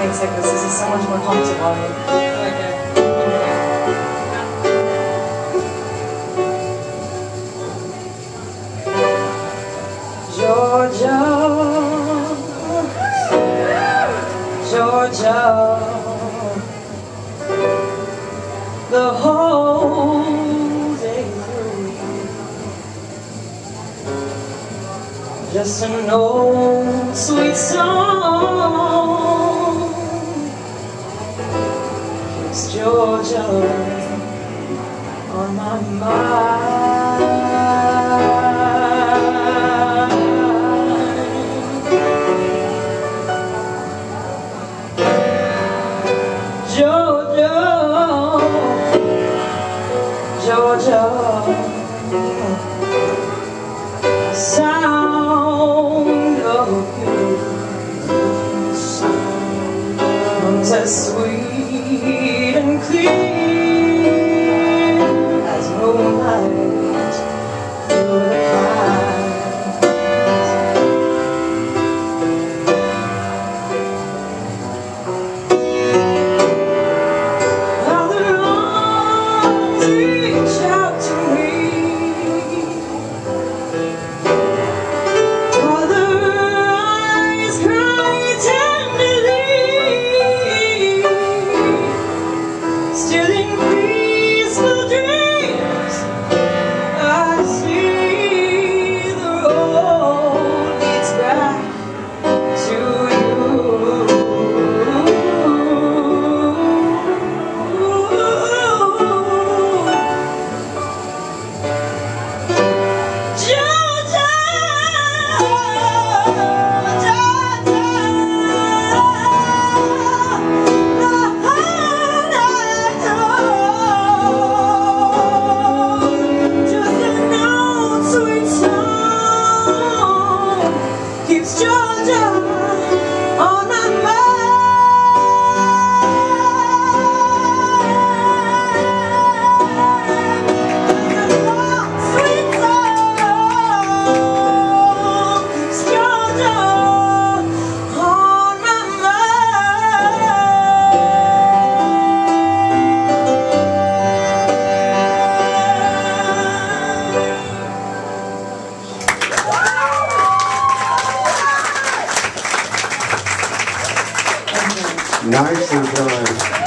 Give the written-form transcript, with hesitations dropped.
nights like this is so much more comfortable. Georgia, Georgia, the whole day through, just an old sweet song keeps Georgia on my mind. Georgia, Georgia, the sound of you sounds as sweet and clear as moonlight through the reach out to me, other eyes cry tenderly, still in peaceful dreams I see the road leads back to you. Keeps Georgia on my mind. Sweet song keeps Georgia on my Nicely done.